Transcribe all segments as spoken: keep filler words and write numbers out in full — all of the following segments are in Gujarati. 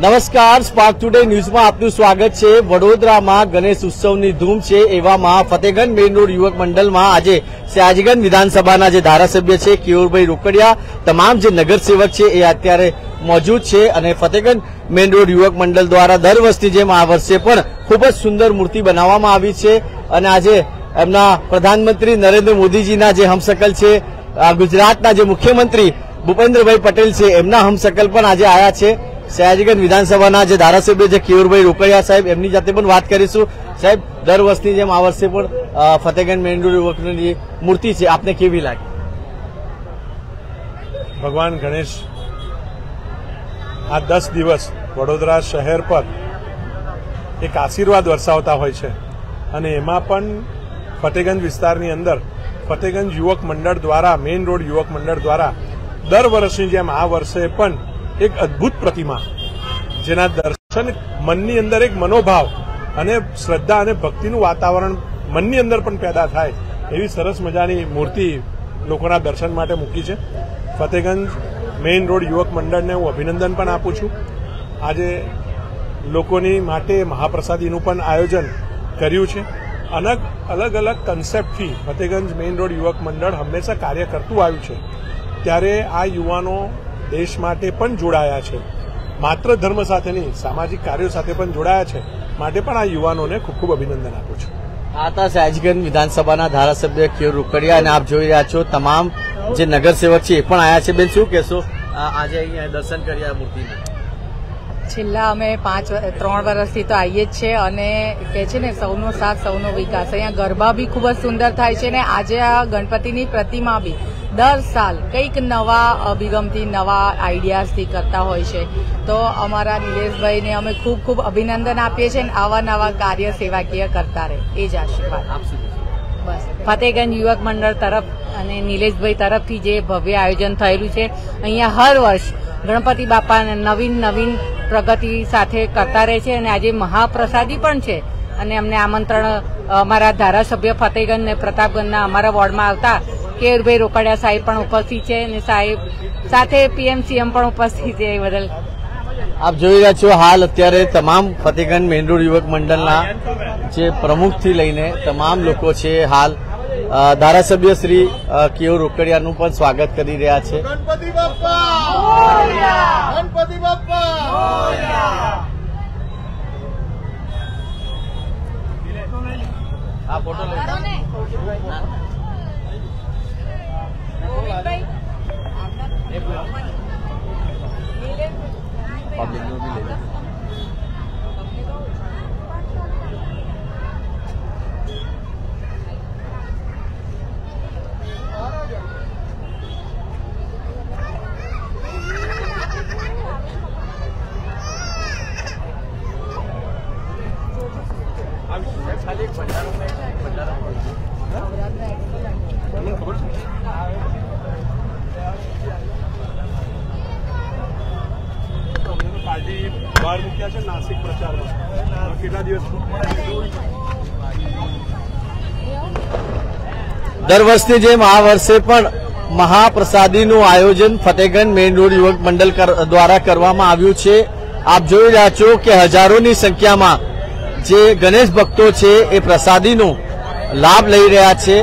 નમસ્કાર, સ્પાર્ક ટુડે ન્યૂઝમાં આપનું સ્વાગત છે। વડોદરામાં ગણેશ ઉત્સવની ધૂમ છે, એવામાં ફતેગંજ મેઇન રોડ યુવક મંડળમાં આજે સયાજીગંજ વિધાનસભાના જે ધારાસભ્ય છે કેયુરભાઈ રોકડિયા, તમામ જે નગરસેવક છે એ અત્યારે મોજૂદ છે અને ફતેગંજ મેઇન રોડ યુવક મંડળ દ્વારા દર વર્ષની જેમ આ વર્ષે પણ ખૂબ જ સુંદર મૂર્તિ બનાવવામાં આવી છે અને આજે એમના પ્રધાનમંત્રી નરેન્દ્ર મોદીજીના જે હમશકલ છે, ગુજરાતના જે મુખ્યમંત્રી ભૂપેન્દ્રભાઈ પટેલ છે એમના હમશકલ પણ આજે આવ્યા છે। સયાજીગંજ વિધાનસભાના જે ધારાસભ્ય છે કેયુરભાઈ રોકડિયા સાહેબ, એમની જાતે પણ વાત કરીશું। સાહેબ, દર વર્ષની જેમ આ વર્ષે પણ ફતેગંજ મેઇન રોડ યુવકની મૂર્તિ છે, આપને કેવી લાગી? ભગવાન ગણેશ આ દસ દિવસ વડોદરા શહેર પર એક આશીર્વાદ વરસાવતા હોય છે અને એમાં પણ ફતેગંજ વિસ્તારની અંદર ફતેગંજ યુવક મંડળ દ્વારા, મેઇન રોડ યુવક મંડળ દ્વારા દર વર્ષની જેમ આ વર્ષે પણ એક અદભુત પ્રતિમા, જેના દર્શન મનની અંદર એક મનોભાવ અને શ્રદ્ધા અને ભક્તિનું વાતાવરણ મનની અંદર પણ પેદા થાય એવી સરસ મજાની મૂર્તિ લોકોના દર્શન માટે મૂકી છે। ફતેગંજ મેઇન રોડ યુવક મંડળને હું અભિનંદન પણ આપું છું। આજે લોકોની માટે મહાપ્રસાદીનું પણ આયોજન કર્યું છે। અલગ અલગ અલગ કન્સેપ્ટથી ફતેગંજ મેઇન રોડ યુવક મંડળ હંમેશા કાર્ય કરતું આવ્યું છે, ત્યારે આ યુવાનો દેશ માટે પણ જોડાયા છે, માત્ર ધર્મ સાથે નહીં સામાજિક કાર્યો સાથે પણ જોડાયા છે, માટે પણ આ યુવાનોને ખૂબ ખૂબ અભિનંદન આપું છું। આ હતા સયાજીગંજ વિધાનસભાના ધારાસભ્ય કેયુર રોકડિયા અને આપ જોઈ રહ્યા છો તમામ જે નગરસેવક છે એ પણ આવ્યા છે। બેન, શું કહેશો, આજે અહીંયા દર્શન કર્યા મૂર્તિના? છેલ્લા અમે પાંચ ત્રણ વર્ષથી તો આવીએ જ છે અને કે છે ને સૌનો સાથ સૌનો વિકાસ। અહીંયા ગરબા બી ખૂબ જ સુંદર થાય છે ને આજે આ ગણપતિની પ્રતિમા બી દર સાલ કંઈક નવા અભિગમથી, નવા આઈડિયાઝથી કરતા હોય છે। તો અમારા નિલેશભાઈને અમે ખૂબ ખૂબ અભિનંદન આપીએ છીએ અને આવા નવા કાર્ય સેવાકીય કરતા રહે, એ જ આશીર્વાદ। બસ, ફતેગંજ યુવક મંડળ તરફ અને નિલેશભાઈ તરફથી જે ભવ્ય આયોજન થયેલું છે, અહીંયા હર વર્ષ ગણપતિ બાપાને નવીન નવીન પ્રગતિ સાથે કરતા રહે છે અને આજે મહાપ્રસાદી પણ છે અને અમને આમંત્રણ અમારા ધારાસભ્ય ફતેગંજ ને પ્રતાપગંજના અમારા વોર્ડમાં આવતા કેયુરભાઈ રોકડિયા સાહેબ પણ ઉપસ્થિત છે અને સાહેબ સાથે પીએમ સીએમ પણ ઉપસ્થિત છે। એ બદલ આપ જોઈ રહ્યા છો હાલ અત્યારે તમામ ફતેગંજ મેઇન રોડ યુવક મંડળના જે પ્રમુખથી લઈને તમામ લોકો છે હાલ ધારાસભ્ય શ્રી કેયુર રોકડિયાનું પણ સ્વાગત કરી રહ્યા છે। ગણપતિ બાપ્પા મોરયા, ગણપતિ બાપ્પા મોરયા। આ ફોટો લઈ પબ્લિક નું બી લઈ લે। ખાલી એક ભંડારો ભંડારો ખબર છે પાર્ટી બહાર મૂક્યા છે નાસિક પ્રચારમાં, કેટલા દિવસ દર વર્ષની જેમ આ વર્ષે પણ મહાપ્રસાદીનું આયોજન ફતેગંજ મેઇન રોડ યુવક મંડળ દ્વારા કરવામાં આવ્યું છે। આપ જોઈ રહ્યા છો કે હજારોની સંખ્યામાં જે ગણેશ ભક્તો છે એ પ્રસાદીનો લાભ લઈ રહ્યા છે।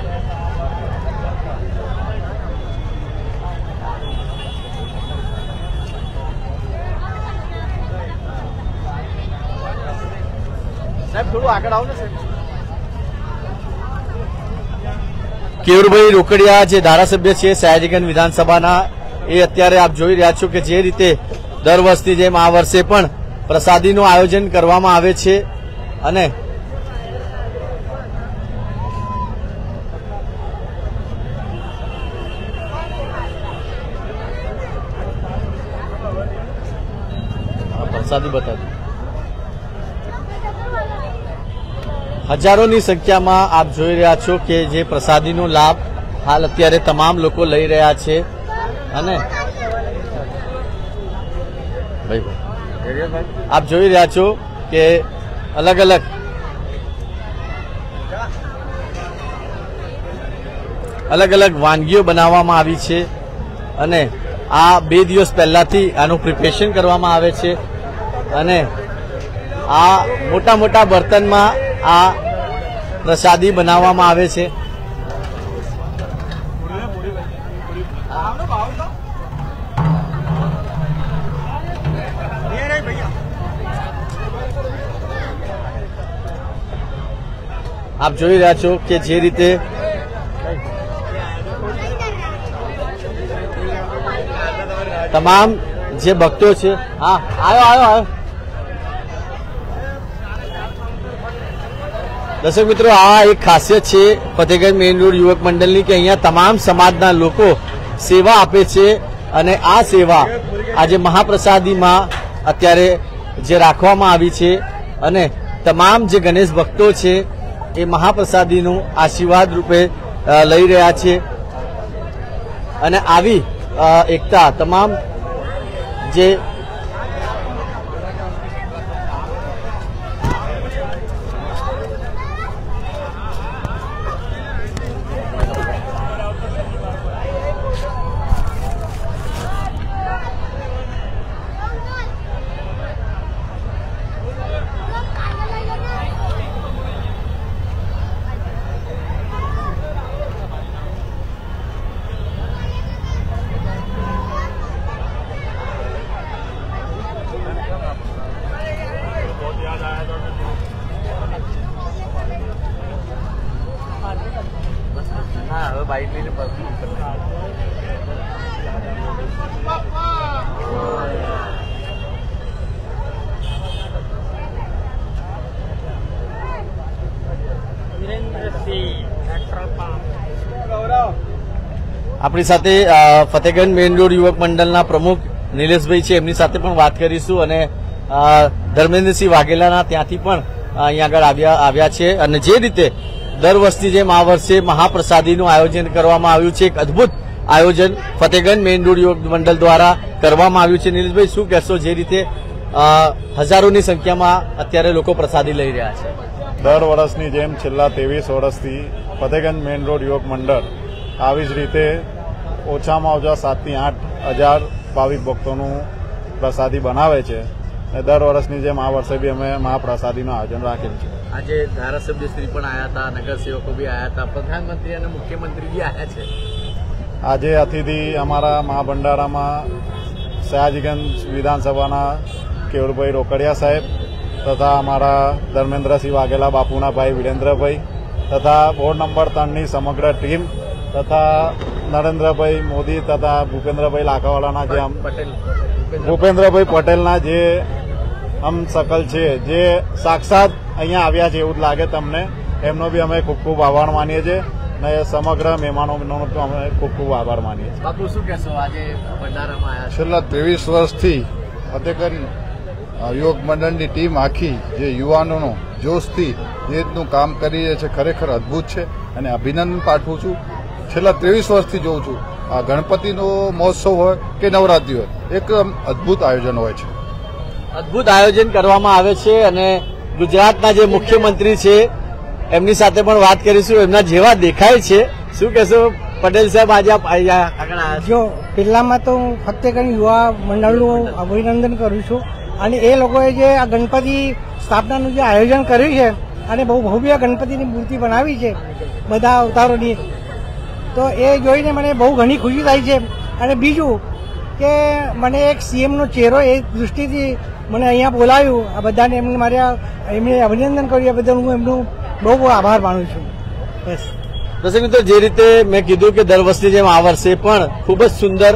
સાહેબ, થોડું આગળ આવો ને સાહેબ। કેયુરભાઈ રોકડિયા જે ધારાસભ્ય છે સયાજીગંજ વિધાનસભાના, એ અત્યારે આપ જોઈ રહ્યા છો કે જે રીતે દર વર્ષની જેમ આ વર્ષે પણ પ્રસાદીનું આયોજન કરવામાં આવે છે અને પ્રસાદી બતાવી હજારોની સંખ્યામાં આપ જોઈ રહ્યા છો કે જે પ્રસાદીનો લાભ હાલ અત્યારે તમામ લોકો લઈ રહ્યા છે અને ભાઈ આપ જોઈ રહ્યા છો કે અલગ અલગ અલગ અલગ વાનગીઓ બનાવવામાં આવી છે અને આ બે દિવસ પહેલાથી આનું પ્રિપેરેશન કરવામાં આવે છે અને આ મોટા મોટા બર્તનમાં આ પ્રસાદી બનાવવામાં આવે છે. આપ જોઈ રહ્યા છો કે જે રીતે તમામ જે ભક્તો છે. હા આવ્યો આવ્યો આવ્યો દર્શક મિત્રો, આ એક ખાસિયત છે ફતેગંજ મેઇન રોડ યુવક મંડળની કે અહીંયા તમામ સમાજના લોકો સેવા આપે છે અને આ સેવા આજે મહાપ્રસાદીમાં અત્યારે જે રાખવામાં આવી છે અને તમામ જે ગણેશ ભક્તો છે એ મહાપ્રસાદીનું આશીર્વાદ રૂપે લઈ રહ્યા છે અને આવી એકતા તમામ જે આપણી સાથે ફતેગંજ મેઇન રોડ યુવક મંડળના પ્રમુખ નિલેશભાઈ છે, એમની સાથે પણ વાત કરીશું અને ધર્મેન્દ્રસિંહ વાઘેલાના ત્યાંથી પણ અહીંયા આગળ આવ્યા આવ્યા છે અને જે રીતે દર વર્ષની જેમ આ વર્ષે મહાપ્રસાદીનું આયોજન કરવામાં આવ્યું છે. એક અદભુત આયોજન ફતેગંજ મેઇન રોડ યુવક મંડળ દ્વારા કરવામાં આવ્યું છે. નિલેશભાઈ, શું કહેશો? જે રીતે હજારોની સંખ્યામાં અત્યારે લોકો પ્રસાદી લઈ રહ્યા છે. દર વર્ષની જેમ છેલ્લા ત્રેવીસ વર્ષથી ફતેગંજ મેઇન રોડ યુવક મંડળ આવી જ રીતે ઓછામાં ઓછા સાતથી આઠ હજાર ભાવિક ભક્તોનું પ્રસાદી બનાવે છે અને દર વર્ષની જેમ આ વર્ષે બી અમે મહાપ્રસાદીનું આયોજન રાખેલ છે. આજે ધારાસભ્ય શ્રી પણ આવ્યા હતા, નગરસેવકો બી આવ્યા હતા, પ્રધાનમંત્રી અને મુખ્યમંત્રી બી આવ્યા છે. આજે અતિથિ અમારા મહાભંડારામાં સયાજીગંજ વિધાનસભાના કેવલભાઈ રોકડિયા સાહેબ તથા અમારા ધર્મેન્દ્રસિંહ વાઘેલા બાપુના ભાઈ વિરેન્દ્રભાઈ તથા વોર્ડ નંબર ત્રણની સમગ્ર ટીમ તથા નરેન્દ્રભાઈ મોદી તથા ભૂપેન્દ્રભાઈ લાખાવાલાના જે પટેલ ભૂપેન્દ્રભાઈ પટેલના જે હમ સકલ છે, જે સાક્ષાત અહીંયા આવ્યા છે એવું જ લાગે તમને, એમનો બી અમે ખૂબ ખૂબ આભાર માનીએ છીએ અને સમગ્ર મહેમાનોનો અમે ખૂબ ખૂબ આભાર માનીએ છીએ. બાપુ, શું કહેશો? આજે ભંડારામાં આવ્યા છેલ્લા ત્રેવીસ વર્ષથી ફતેગંજ યુવક મંડળની ટીમ આખી જે યુવાનોનો જોશથી જે રીતનું કામ કરી રહી છે ખરેખર અદભુત છે અને અભિનંદન પાઠવું છું. છેલ્લા ત્રેવીસ વર્ષથી જોઉં છું આ ગણપતિનો મહોત્સવ હોય કે નવરાત્રી હોય, એકદમ અદભુત આયોજન હોય છે. અદભુત આયોજન કરવામાં આવે છે અને ગુજરાતના જે મુખ્યમંત્રી છે એમની સાથે પણ વાત કરીશું. એમના જેવા દેખાય છે. શું કહેશો પટેલ સાહેબ? આજે આપ આગળ આવ્યા જો પહેલામાં તો હું ફતેગંજ યુવા મંડળનું અભિનંદન કરું છું અને એ લોકોએ જે આ ગણપતિ સ્થાપનાનું જે આયોજન કર્યું છે અને બહુ ભવ્ય ગણપતિની મૂર્તિ બનાવી છે બધા અવતારોની, તો એ જોઈને મને બહુ ઘણી ખુશી થાય છે. અને બીજું કે મને એક સીએમનો ચહેરો એ દૃષ્ટિથી મને અહીંયા બોલાવ્યું, આ બધાને એમને મારા એમને અભિનંદન કર્યું, એ બદલ હું એમનું બહુ બહુ આભાર માનું છું. બસ. દર્શક મિત્રો, જે રીતે મેં કીધું કે દર વર્ષની જેમ આ વર્ષે પણ ખૂબ જ સુંદર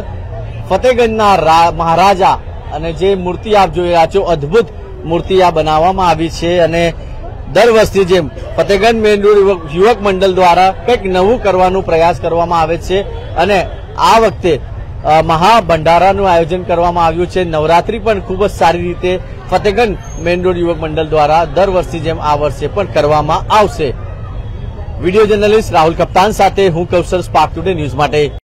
ફતેગંજના મહારાજા અને જે મૂર્તિ આપ જોઈ રહ્યા છો, અદભુત મૂર્તિ આ બનાવવામાં આવી છે અને દર વર્ષની જેમ ફતેગંજ મેઇન રોડ યુવક મંડળ દ્વારા કંઈક નવું કરવાનો પ્રયાસ કરવામાં આવે છે અને આ વખતે મહાભંડારાનું આયોજન કરવામાં આવ્યું છે. નવરાત્રી પણ ખૂબ જ સારી રીતે ફતેગંજ મેઇન રોડ યુવક મંડળ દ્વારા દર વર્ષની જેમ આ વર્ષે પણ કરવામાં આવશે. વિડીયો જર્નલિસ્ટ રાહુલ કપ્તાન સાથે હું કૌશલ સ્પાર્ક ટુડે ન્યૂઝ માટે